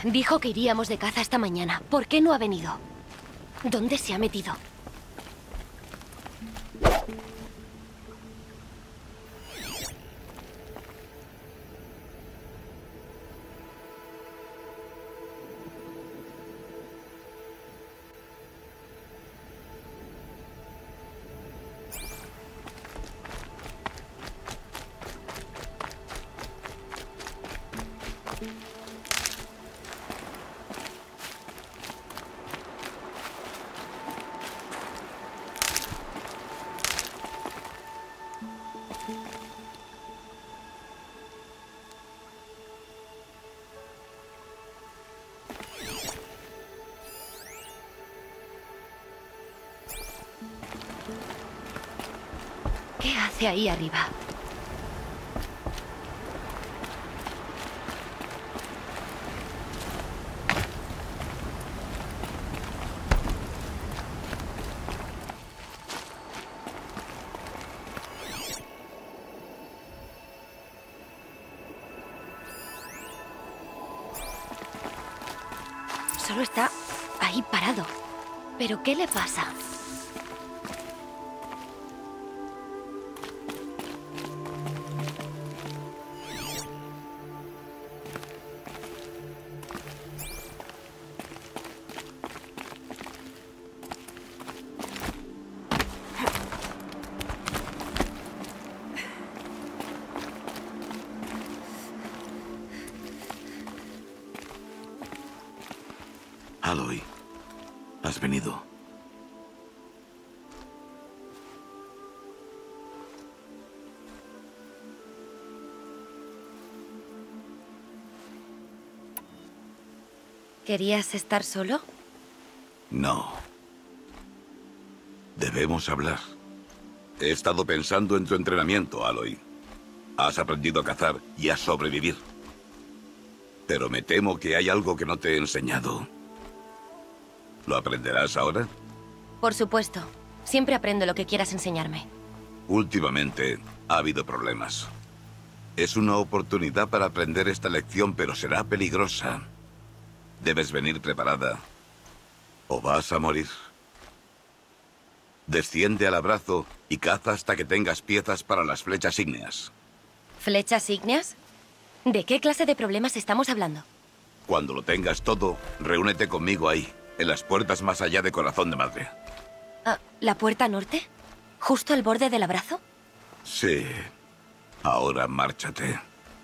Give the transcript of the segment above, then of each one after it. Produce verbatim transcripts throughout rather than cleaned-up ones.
Dijo que iríamos de caza esta mañana. ¿Por qué no ha venido? ¿Dónde se ha metido? ¿Qué hace ahí arriba? Solo está ahí parado. ¿Pero qué le pasa? Aloy, has venido. ¿Querías estar solo? No. Debemos hablar. He estado pensando en tu entrenamiento, Aloy. Has aprendido a cazar y a sobrevivir. Pero me temo que hay algo que no te he enseñado. ¿Lo aprenderás ahora? Por supuesto. Siempre aprendo lo que quieras enseñarme. Últimamente ha habido problemas. Es una oportunidad para aprender esta lección, pero será peligrosa. Debes venir preparada, o vas a morir. Desciende al abrazo y caza hasta que tengas piezas para las flechas ígneas. ¿Flechas ígneas? ¿De qué clase de problemas estamos hablando? Cuando lo tengas todo, reúnete conmigo ahí, en las puertas más allá de Corazón de Madre. Ah, ¿la puerta norte? ¿Justo al borde del abrazo? Sí. Ahora márchate.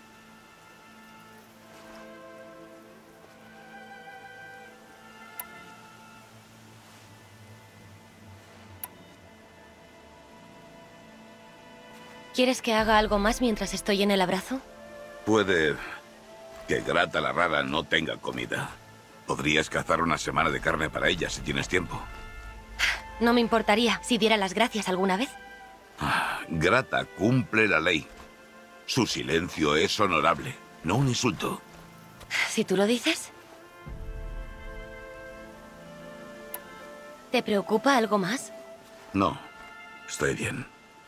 ¿Quieres que haga algo más mientras estoy en el abrazo? Puede que Grata la Rara no tenga comida. Podrías cazar una semana de carne para ella si tienes tiempo. No me importaría si diera las gracias alguna vez. Ah, Grata cumple la ley. Su silencio es honorable, no un insulto. Si tú lo dices. ¿Te preocupa algo más? No, estoy bien.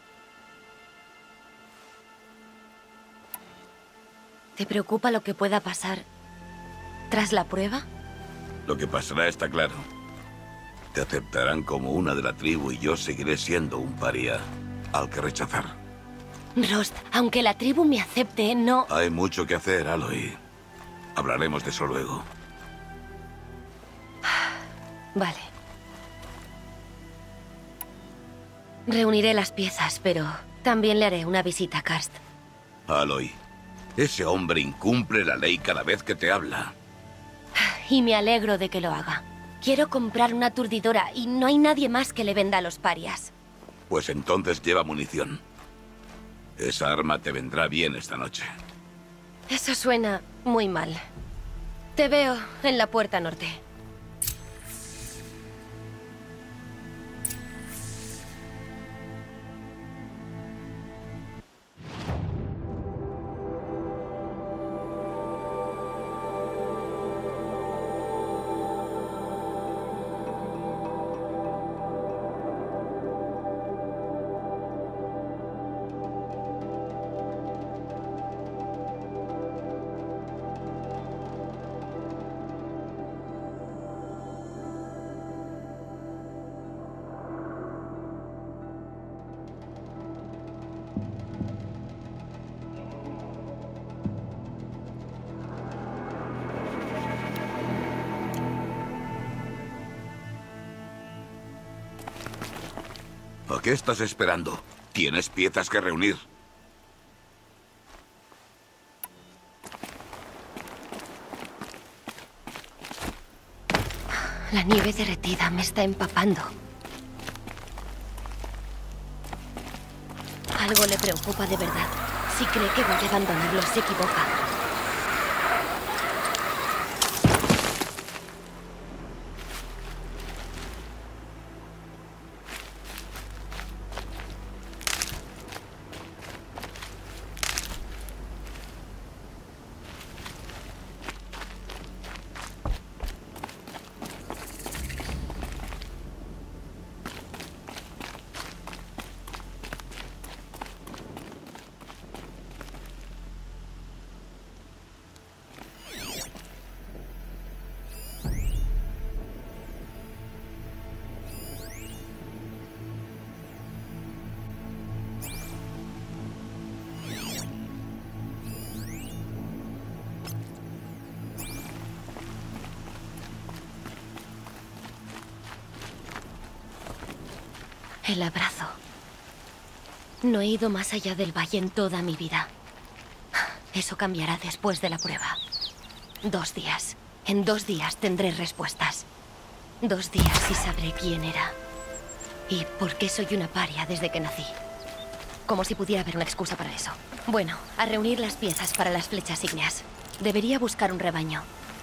¿Te preocupa lo que pueda pasar tras la prueba? Lo que pasará está claro. Te aceptarán como una de la tribu y yo seguiré siendo un paria al que rechazar. Rost, aunque la tribu me acepte, no... Hay mucho que hacer, Aloy. Hablaremos de eso luego. Vale. Reuniré las piezas, pero también le haré una visita a Karst. Aloy, ese hombre incumple la ley cada vez que te habla. Y me alegro de que lo haga. Quiero comprar una aturdidora y no hay nadie más que le venda a los parias. Pues entonces lleva munición. Esa arma te vendrá bien esta noche. Eso suena muy mal. Te veo en la puerta norte. ¿A qué estás esperando? Tienes piezas que reunir. La nieve derretida me está empapando. Algo le preocupa de verdad. Si cree que voy a abandonarlo, se equivoca. El abrazo. No he ido más allá del valle en toda mi vida. Eso cambiará después de la prueba. Dos días. En dos días tendré respuestas. Dos días y sabré quién era. Y por qué soy una paria desde que nací. Como si pudiera haber una excusa para eso. Bueno, a reunir las piezas para las flechas ígneas. Debería buscar un rebaño.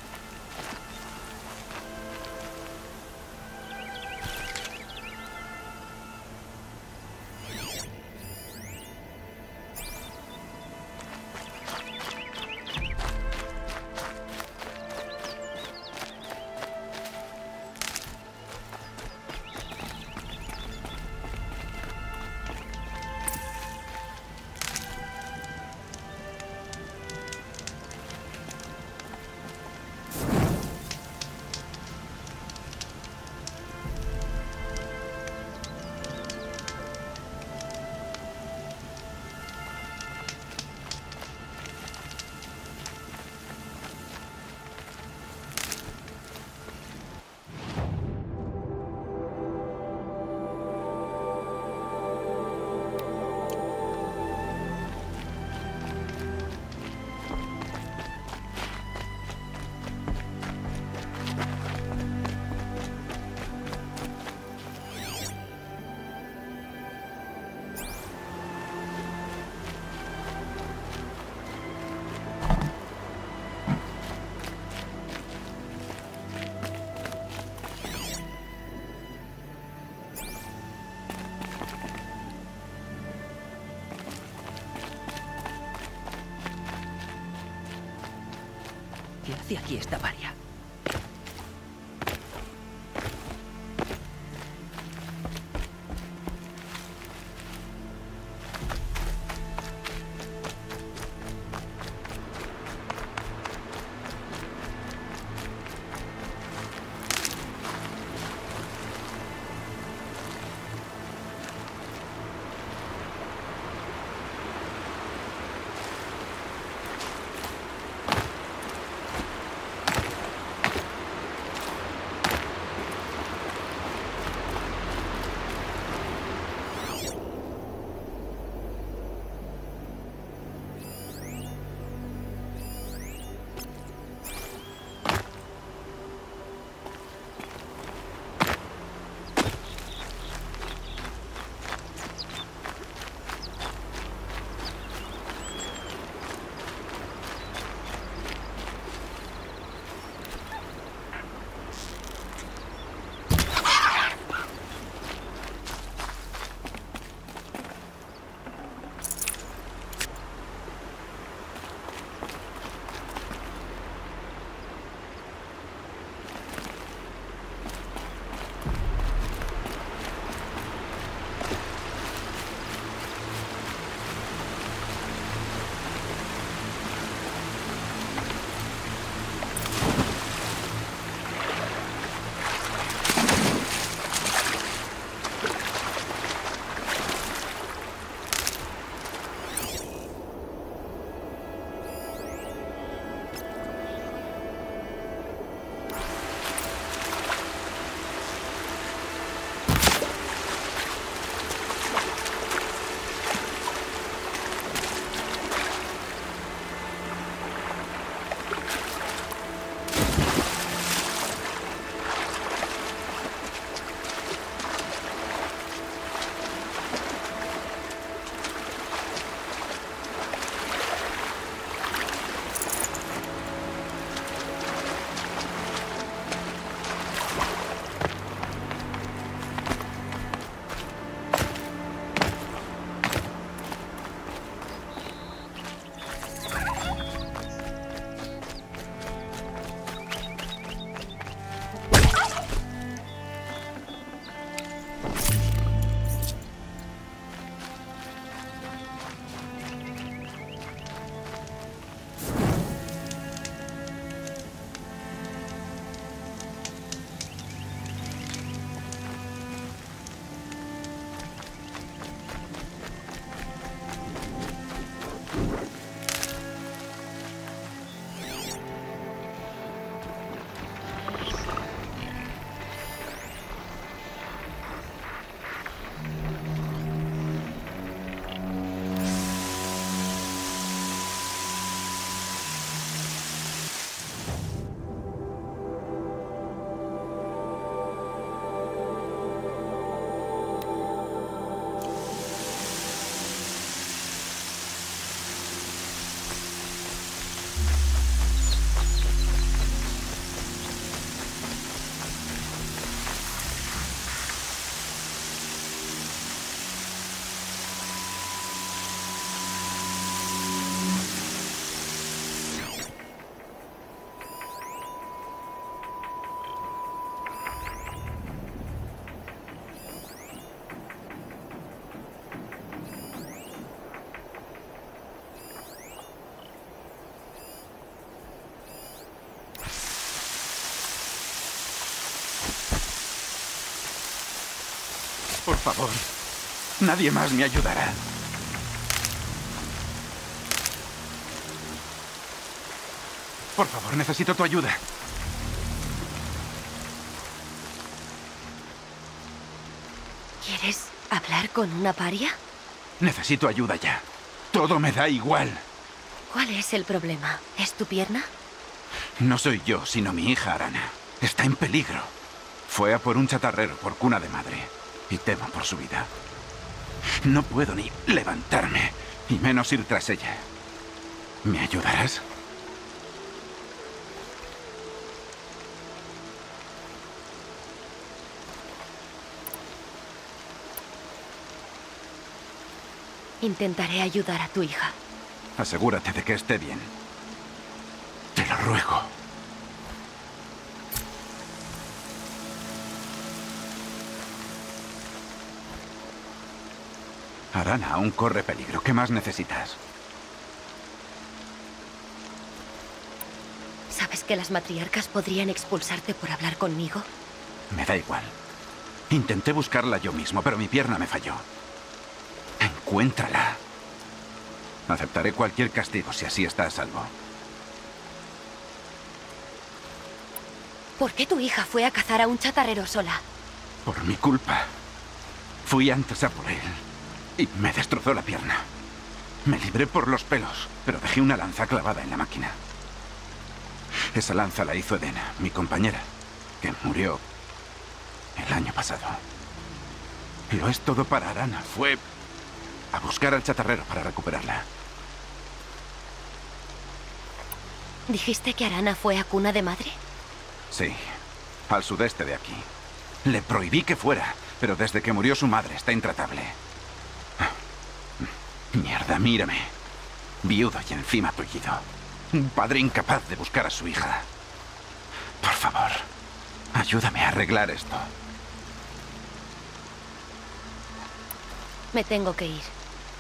¿Qué hace aquí esta paria? Por favor. Nadie más me ayudará. Por favor, necesito tu ayuda. ¿Quieres hablar con una paria? Necesito ayuda ya. Todo me da igual. ¿Cuál es el problema? ¿Es tu pierna? No soy yo, sino mi hija Arana. Está en peligro. Fue a por un chatarrero por cuna de madre. Y temo por su vida. No puedo ni levantarme, y menos ir tras ella. ¿Me ayudarás? Intentaré ayudar a tu hija. Asegúrate de que esté bien. Te lo ruego. Arana aún corre peligro. ¿Qué más necesitas? ¿Sabes que las matriarcas podrían expulsarte por hablar conmigo? Me da igual. Intenté buscarla yo mismo, pero mi pierna me falló. Encuéntrala. Aceptaré cualquier castigo si así está a salvo. ¿Por qué tu hija fue a cazar a un chatarrero sola? Por mi culpa. Fui antes a por él y me destrozó la pierna. Me libré por los pelos, pero dejé una lanza clavada en la máquina. Esa lanza la hizo Edena, mi compañera, que murió el año pasado. Lo es todo para Arana. Fue a buscar al chatarrero para recuperarla. ¿Dijiste que Arana fue a cuna de madre? Sí, al sudeste de aquí. Le prohibí que fuera, pero desde que murió su madre está intratable. Mierda, mírame. Viudo y encima tullido. Un padre incapaz de buscar a su hija. Por favor, ayúdame a arreglar esto. Me tengo que ir.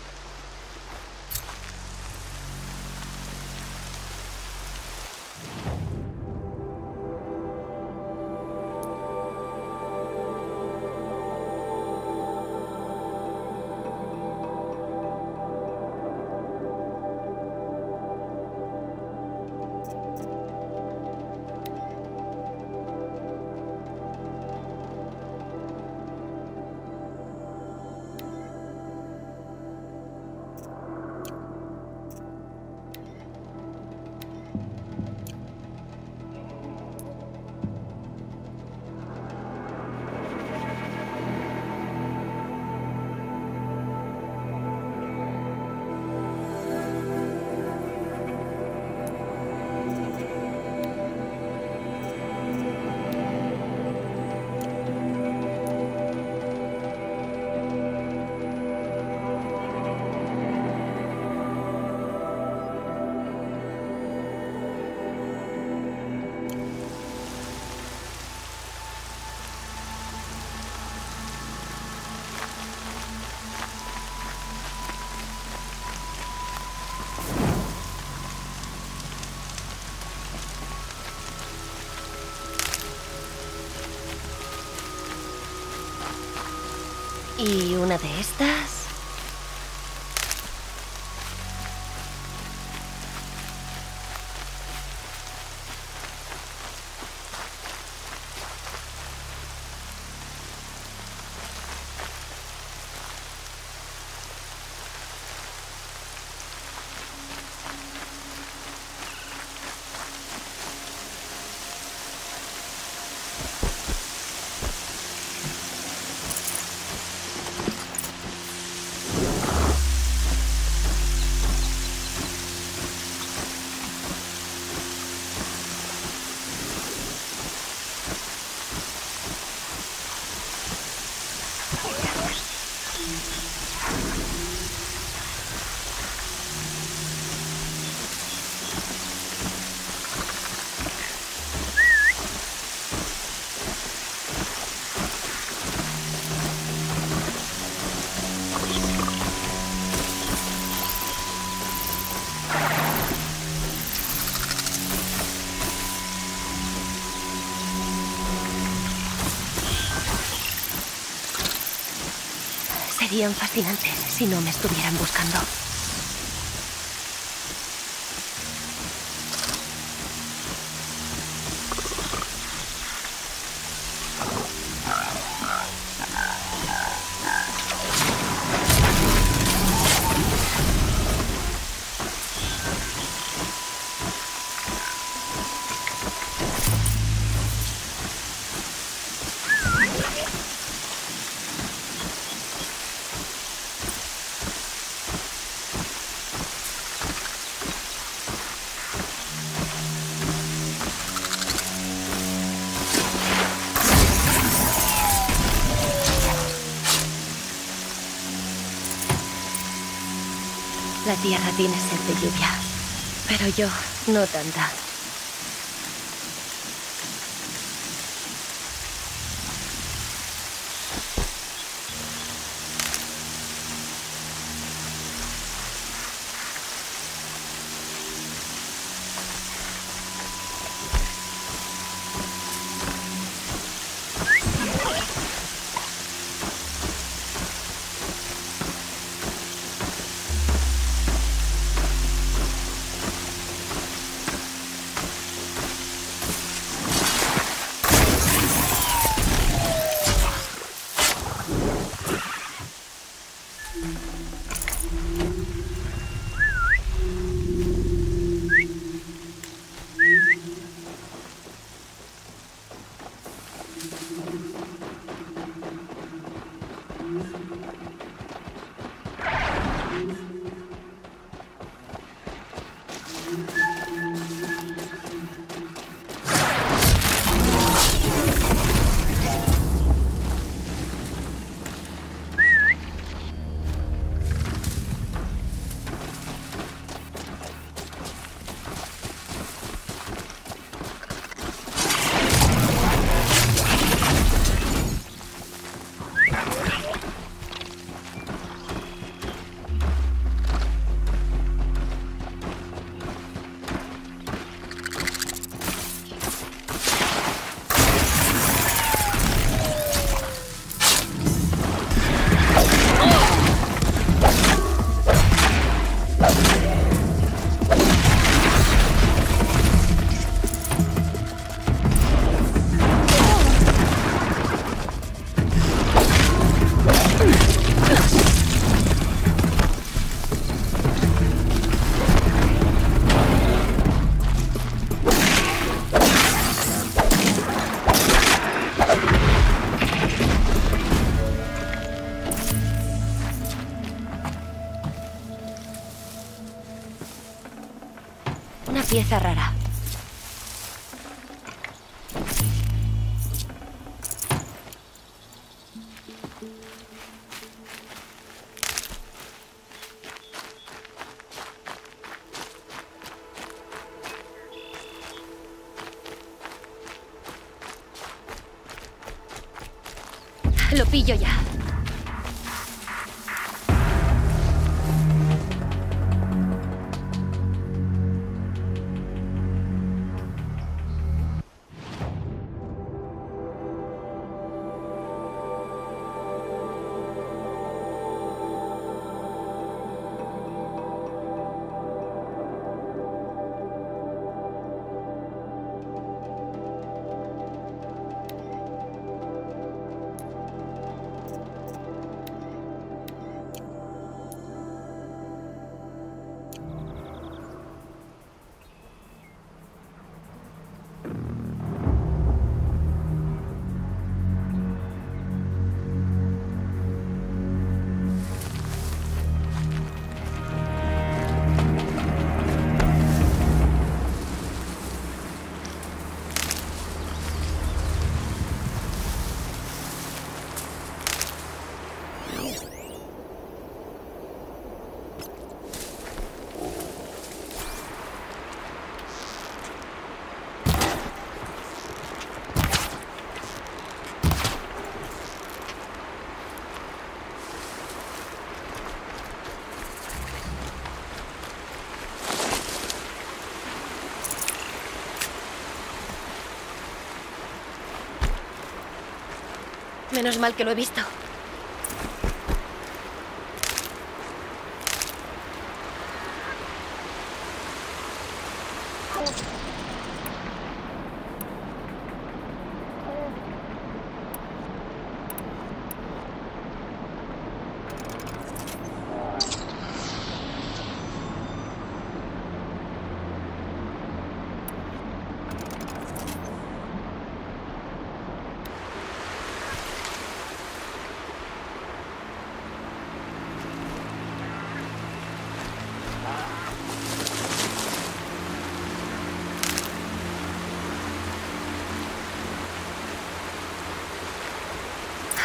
¿Y una de estas? Serían fascinantes si no me estuvieran buscando. La tierra tiene sed de lluvia, pero yo no tanta. Una pieza rara. Lo pillo ya. Menos mal que lo he visto.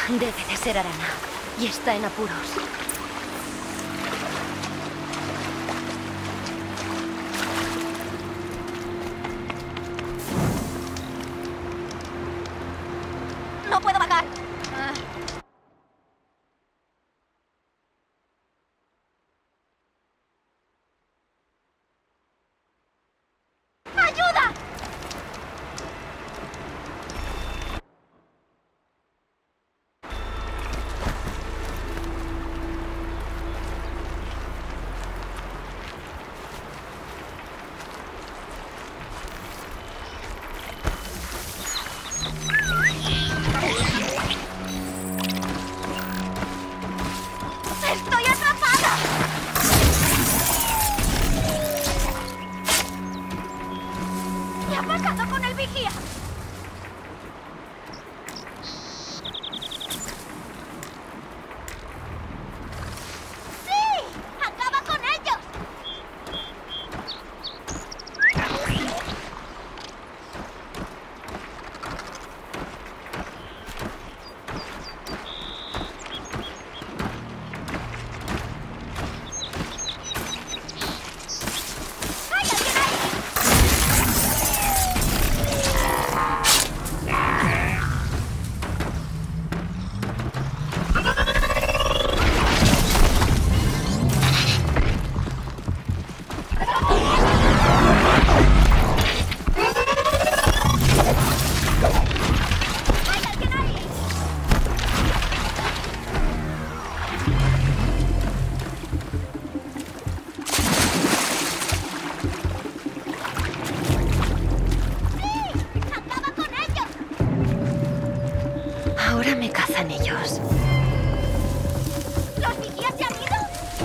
Debe de ser Arana. Y está en apuros. No puedo bajar. ¡Ayuda! ¡Estoy atrapada! ¿Qué ha pasado con el vigía? ¡Sí! ¡Acaba con ellos! ¡Hay alguien ahí! ¡Hay alguien ahí! ¡Sí! ¡Acaba con ellos! Ahora me cazan ellos. ¿Los vigías se han ido?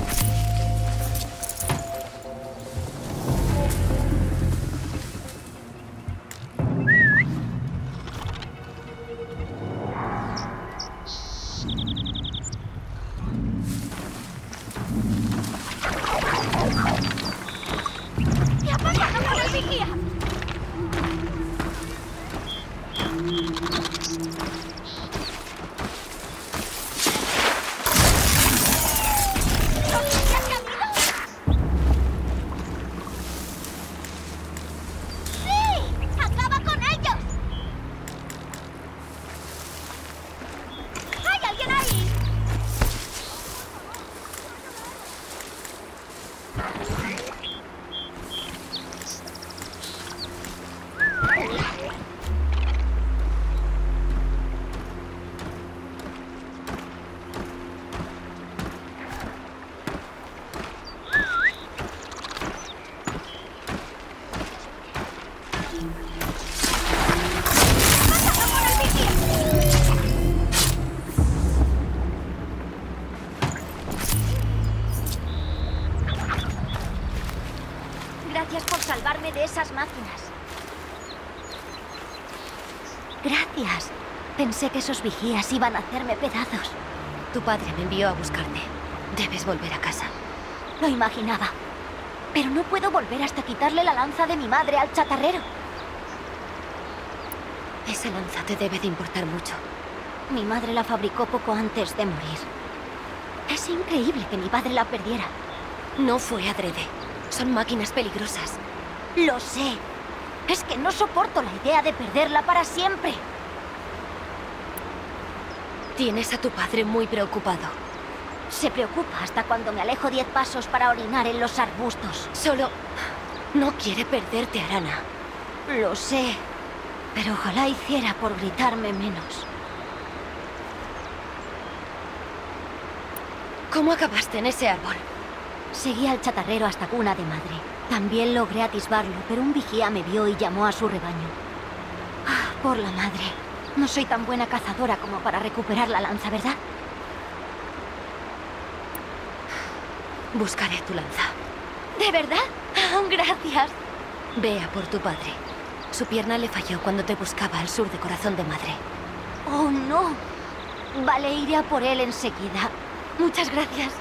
¿Qué ha pasado con el vigía? ¿Los vigías se han ido? ¡Sí! ¡Acaba con ellos! ¡Hay alguien ahí! ¿Qué ha pasado con el vigía? Gracias por salvarme de esas máquinas. Gracias. Pensé que esos vigías iban a hacerme pedazos. Tu padre me envió a buscarte. Debes volver a casa. Lo imaginaba. Pero no puedo volver hasta quitarle la lanza de mi madre al chatarrero. Esa lanza te debe de importar mucho. Mi madre la fabricó poco antes de morir. Es increíble que mi padre la perdiera. No fue adrede. Son máquinas peligrosas. Lo sé. Es que no soporto la idea de perderla para siempre. Tienes a tu padre muy preocupado. Se preocupa hasta cuando me alejo diez pasos para orinar en los arbustos. Solo no quiere perderte, Arana. Lo sé. Pero ojalá hiciera por gritarme menos. ¿Cómo acabaste en ese árbol? Seguí al chatarrero hasta cuna de madre. También logré atisbarlo, pero un vigía me vio y llamó a su rebaño. Ah, por la madre. No soy tan buena cazadora como para recuperar la lanza, ¿verdad? Buscaré tu lanza. ¿De verdad? Ah, gracias. Ve a por tu padre. Su pierna le falló cuando te buscaba al sur de Corazón de Madre. Oh, no. Vale, iré a por él enseguida. Muchas gracias.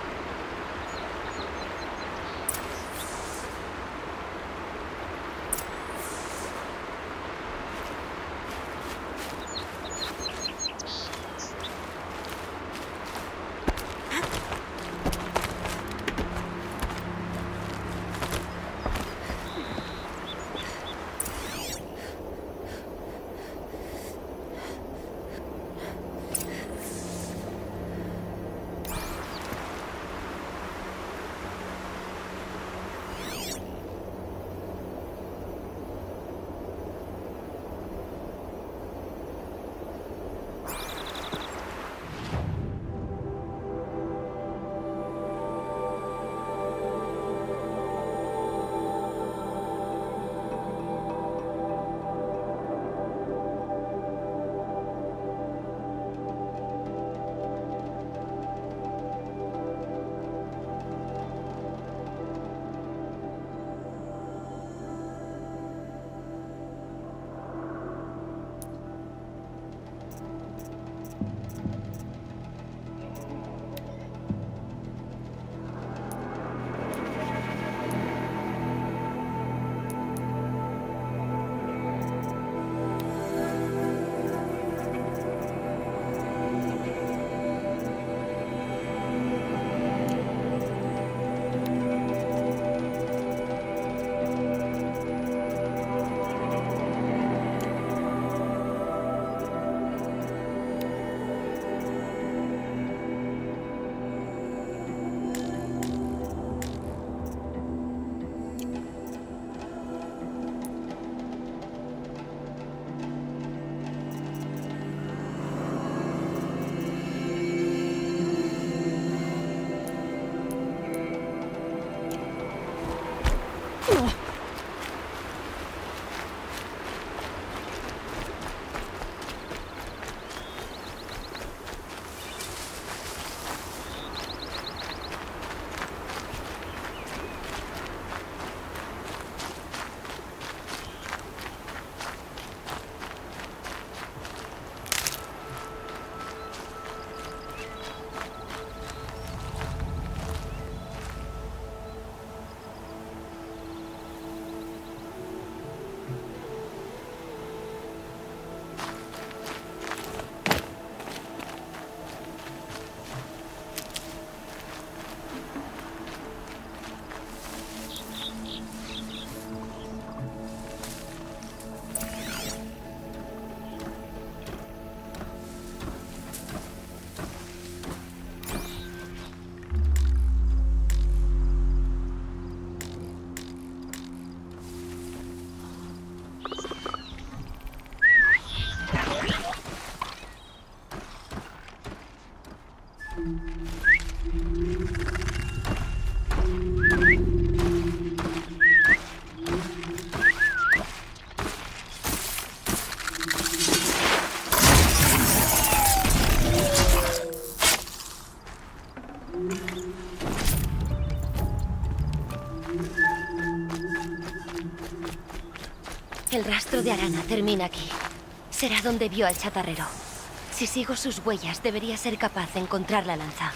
El rastro de Arana termina aquí. Será donde vio al chatarrero. Si sigo sus huellas, debería ser capaz de encontrar la lanza.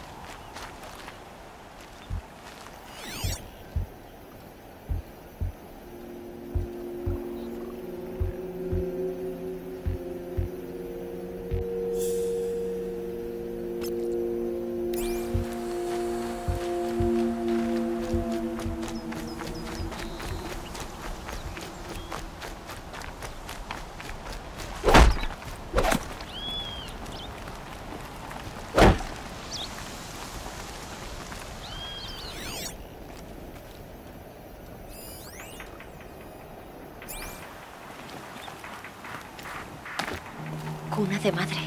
Cuna de madre.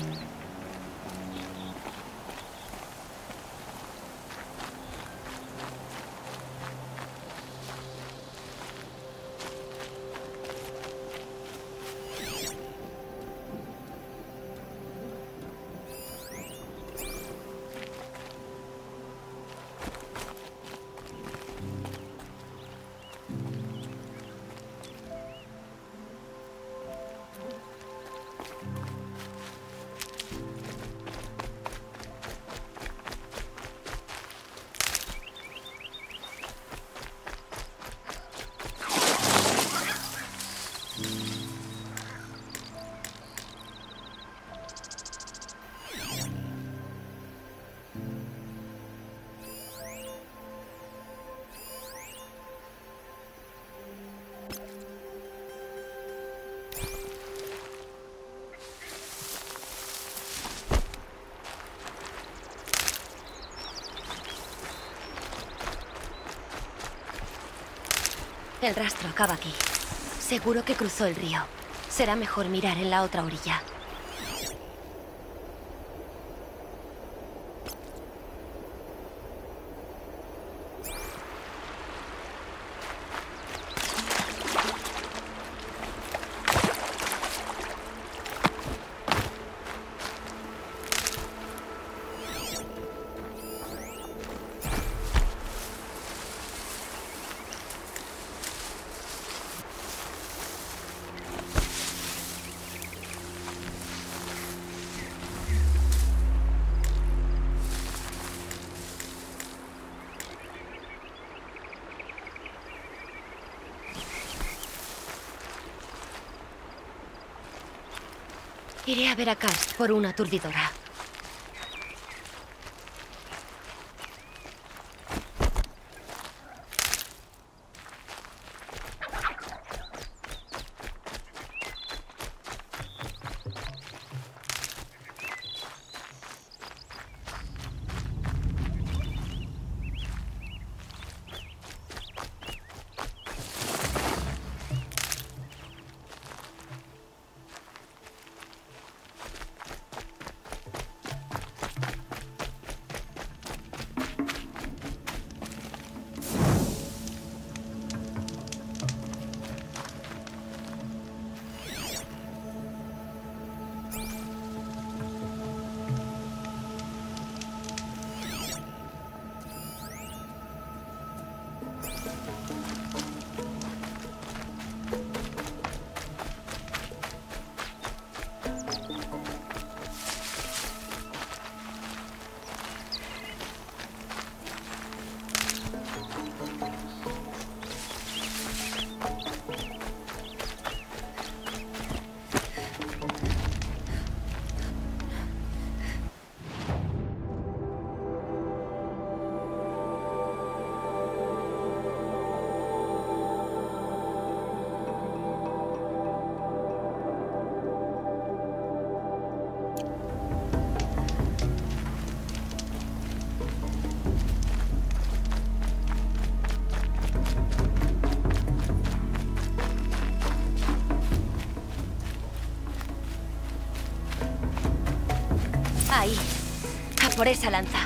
El rastro acaba aquí. Seguro que cruzó el río. Será mejor mirar en la otra orilla. Iré a ver a Karst por una aturdidora. Ahí. A por esa lanza.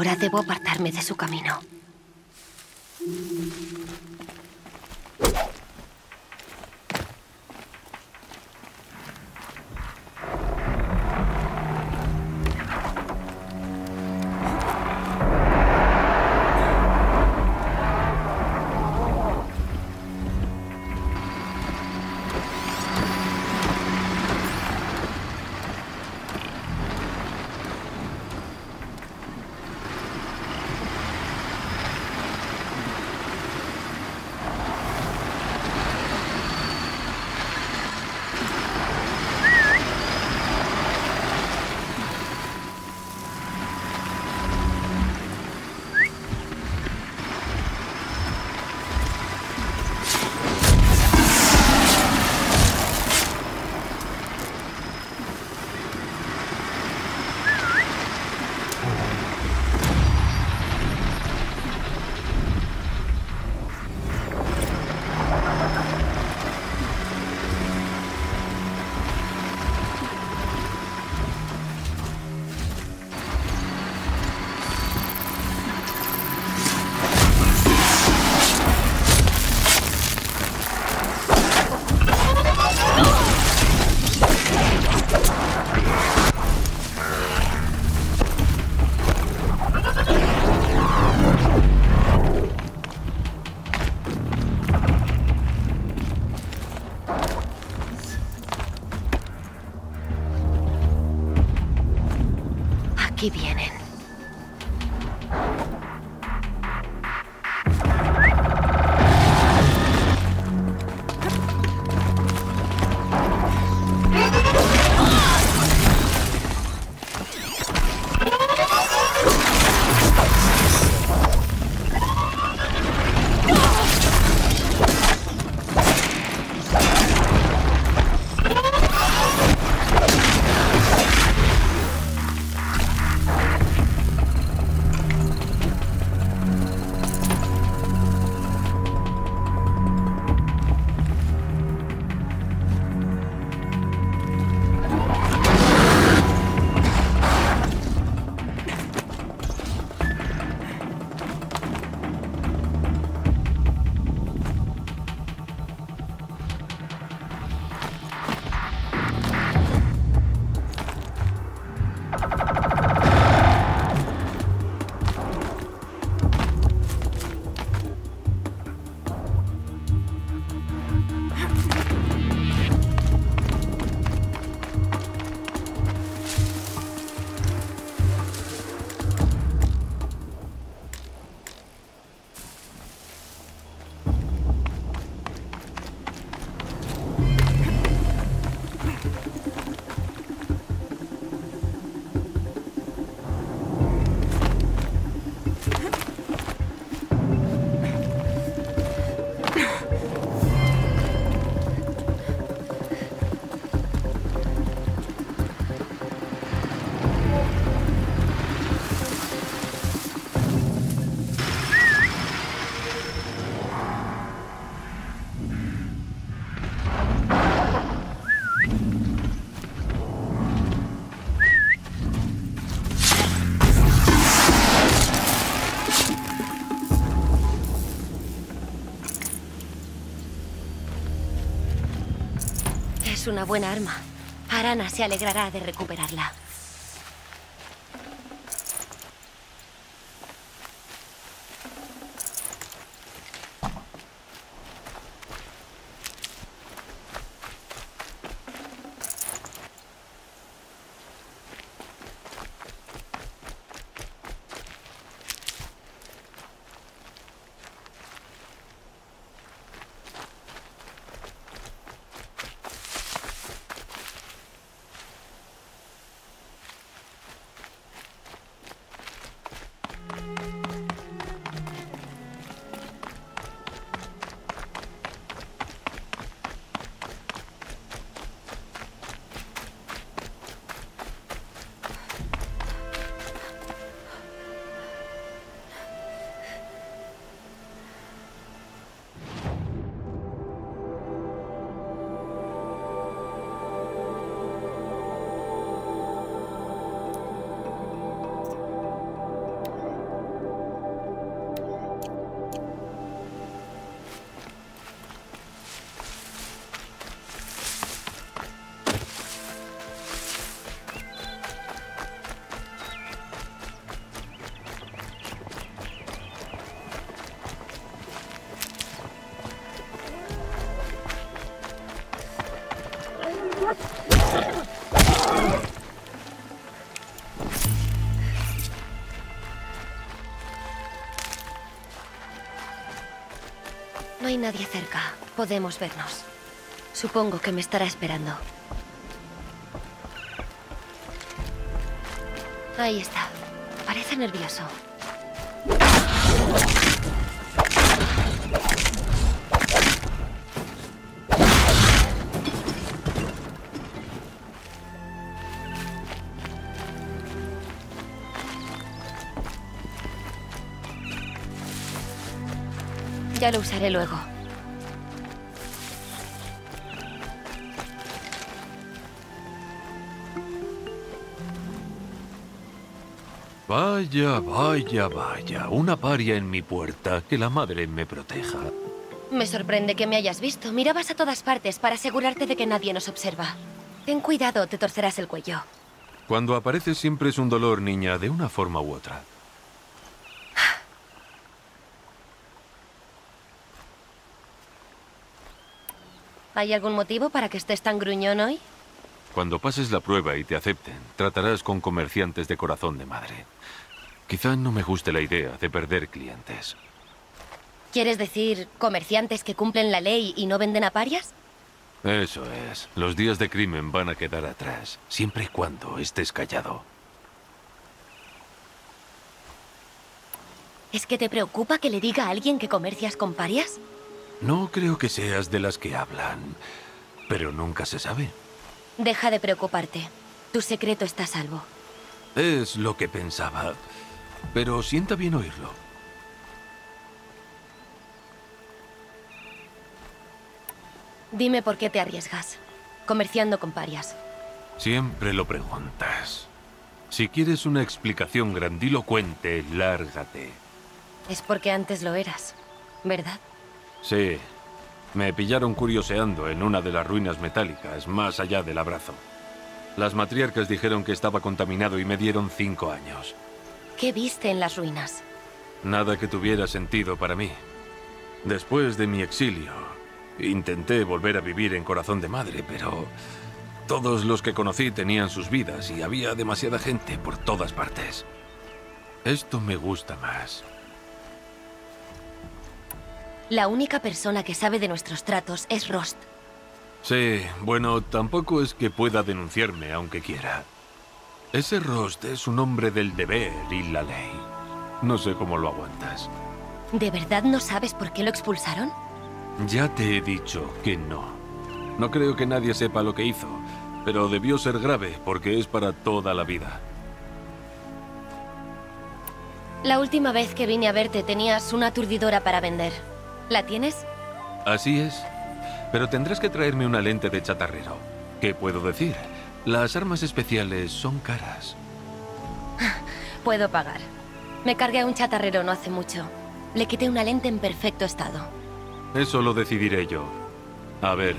Ahora debo apartarme de su camino. Aquí vienen. Es una buena arma. Arana se alegrará de recuperarla. No hay nadie cerca. Podemos vernos. Supongo que me estará esperando. Ahí está. Parece nervioso. Ya lo usaré luego. Vaya, vaya, vaya. Una paria en mi puerta. Que la madre me proteja. Me sorprende que me hayas visto. Mirabas a todas partes para asegurarte de que nadie nos observa. Ten cuidado, te torcerás el cuello. Cuando apareces siempre es un dolor, niña, de una forma u otra. ¿Hay algún motivo para que estés tan gruñón hoy? Cuando pases la prueba y te acepten, tratarás con comerciantes de corazón de madre. Quizá no me guste la idea de perder clientes. ¿Quieres decir comerciantes que cumplen la ley y no venden a parias? Eso es. Los días de crimen van a quedar atrás, siempre y cuando estés callado. ¿Es que te preocupa que le diga a alguien que comercias con parias? No creo que seas de las que hablan, pero nunca se sabe. Deja de preocuparte. Tu secreto está a salvo. Es lo que pensaba, pero sienta bien oírlo. Dime por qué te arriesgas, comerciando con parias. Siempre lo preguntas. Si quieres una explicación grandilocuente, lárgate. Es porque antes lo eras, ¿verdad? Sí. Me pillaron curioseando en una de las ruinas metálicas, más allá del abrazo. Las matriarcas dijeron que estaba contaminado y me dieron cinco años. ¿Qué viste en las ruinas? Nada que tuviera sentido para mí. Después de mi exilio, intenté volver a vivir en Corazón de Madre, pero todos los que conocí tenían sus vidas y había demasiada gente por todas partes. Esto me gusta más. La única persona que sabe de nuestros tratos es Rost. Sí, bueno, tampoco es que pueda denunciarme aunque quiera. Ese Rost es un hombre del deber y la ley. No sé cómo lo aguantas. ¿De verdad no sabes por qué lo expulsaron? Ya te he dicho que no. No creo que nadie sepa lo que hizo, pero debió ser grave porque es para toda la vida. La última vez que vine a verte tenías una aturdidora para vender. ¿La tienes? Así es. Pero tendrás que traerme una lente de chatarrero. ¿Qué puedo decir? Las armas especiales son caras. Puedo pagar. Me cargué a un chatarrero no hace mucho. Le quité una lente en perfecto estado. Eso lo decidiré yo. A ver.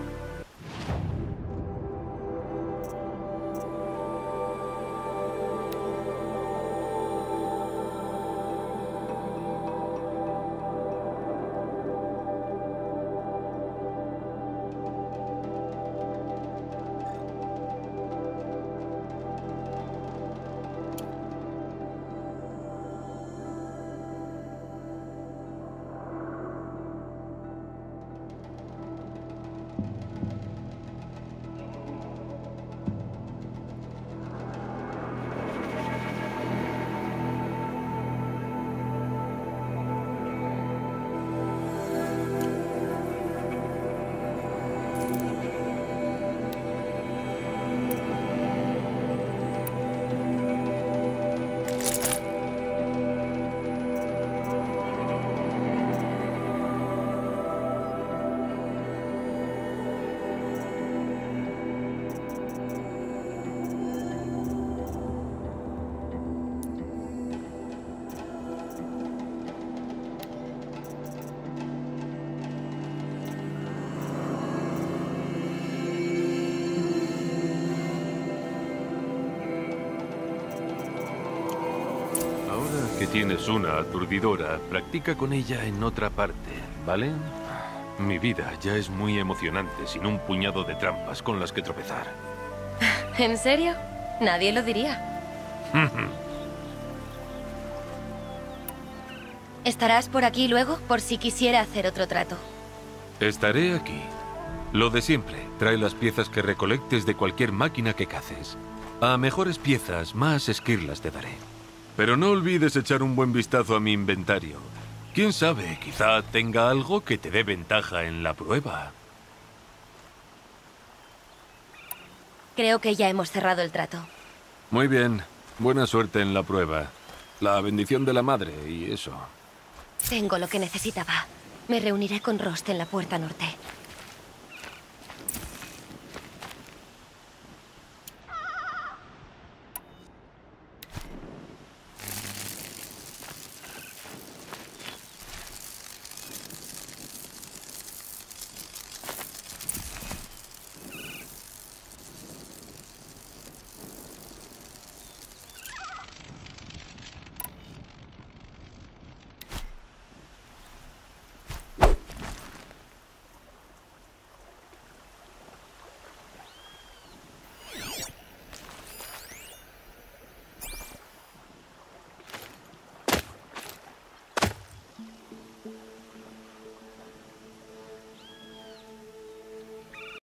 Que tienes una aturdidora, practica con ella en otra parte, ¿vale? Mi vida ya es muy emocionante sin un puñado de trampas con las que tropezar. ¿En serio? Nadie lo diría. ¿Estarás por aquí luego, por si quisiera hacer otro trato? Estaré aquí. Lo de siempre. Trae las piezas que recolectes de cualquier máquina que caces. A mejores piezas, más esquirlas te daré. Pero no olvides echar un buen vistazo a mi inventario. Quién sabe, quizá tenga algo que te dé ventaja en la prueba. Creo que ya hemos cerrado el trato. Muy bien. Buena suerte en la prueba. La bendición de la madre y eso. Tengo lo que necesitaba. Me reuniré con Rost en la puerta norte.